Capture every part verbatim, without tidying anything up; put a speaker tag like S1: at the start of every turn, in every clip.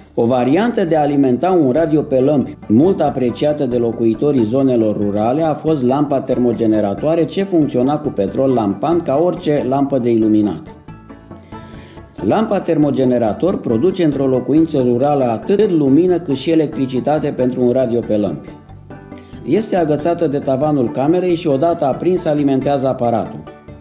S1: O variantă de a alimenta un radio pe lămpi, mult apreciată de locuitorii zonelor rurale, a fost lampa termogeneratoare, ce funcționa cu petrol lampant ca orice lampă de iluminat. Lampa termogenerator produce într-o locuință rurală atât lumină cât și electricitate pentru un radio pe lămpi. Este agățată de tavanul camerei și odată aprins alimentează aparatul.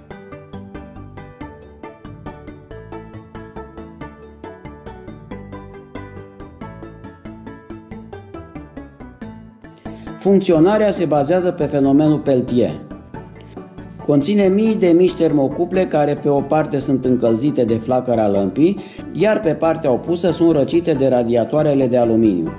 S1: Funcționarea se bazează pe fenomenul Peltier. Conține mii de mici termocuple care pe o parte sunt încălzite de flacăra lămpii, iar pe partea opusă sunt răcite de radiatoarele de aluminiu.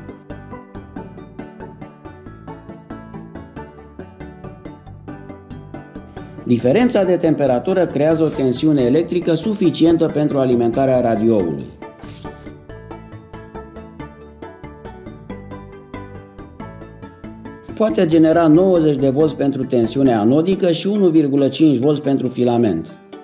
S1: Diferența de temperatură creează o tensiune electrică suficientă pentru alimentarea radioului. Poate genera nouăzeci de volți pentru tensiunea anodică și unu virgulă cinci volți pentru filament.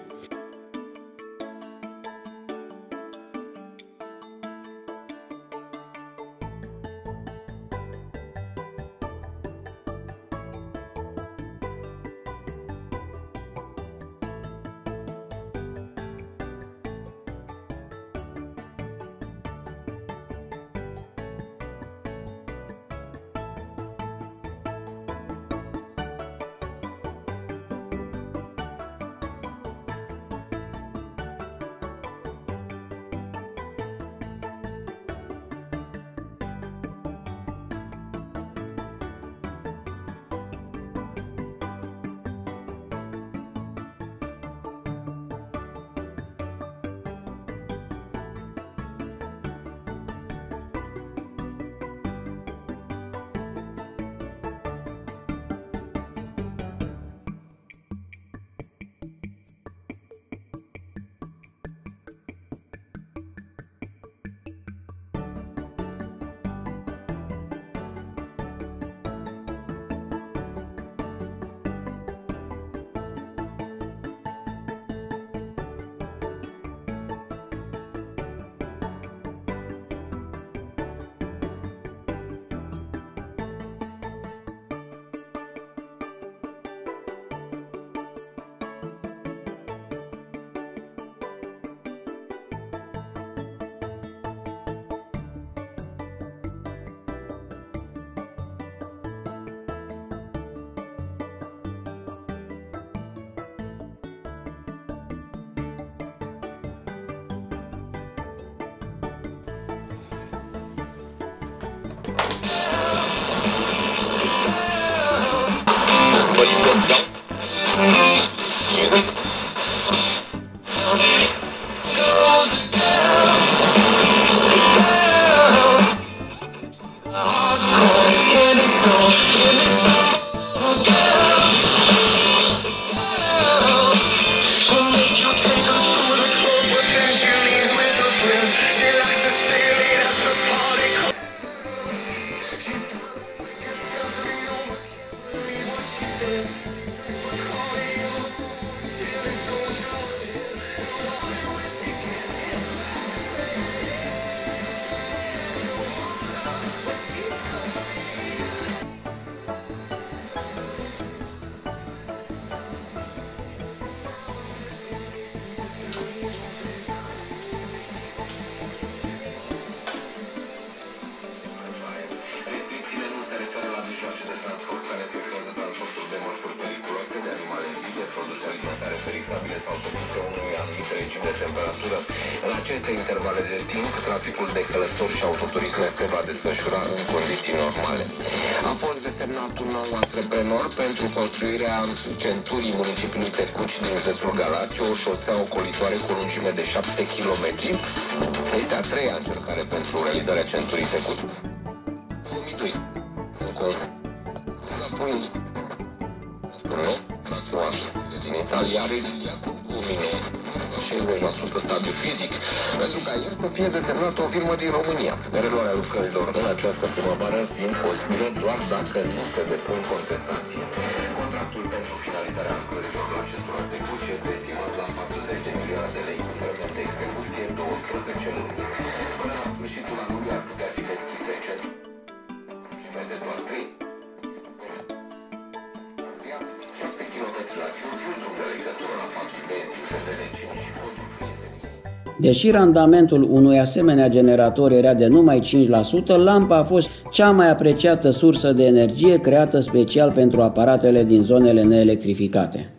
S2: de temperatură. În aceste intervale de timp, traficul de călători și autoturisme se va desfășura în condiții normale. A fost desemnat un nou antreprenor pentru construirea centurii municipiului Tecuci din județul Galați, o șosea ocolitoare cu o lungime de șapte kilometri. Este a treia încercare pentru realizarea centurii Tecuci. Din Italia are șaizeci la sută stadiu fizic, pentru ca el să fie desemnată o firmă din România. Reluarea lucrărilor în această primăvară fiind posibilă doar dacă nu se depun contestații. Contractul pentru finalizarea lucrărilor la centura Tecuci este estimat la patruzeci de milioane de lei, cu termen de execuție douăsprezece luni. Până la sfârșitul anului ar
S1: Deși randamentul unui asemenea generator era de numai cinci la sută, lampa a fost cea mai apreciată sursă de energie creată special pentru aparatele din zonele neelectrificate.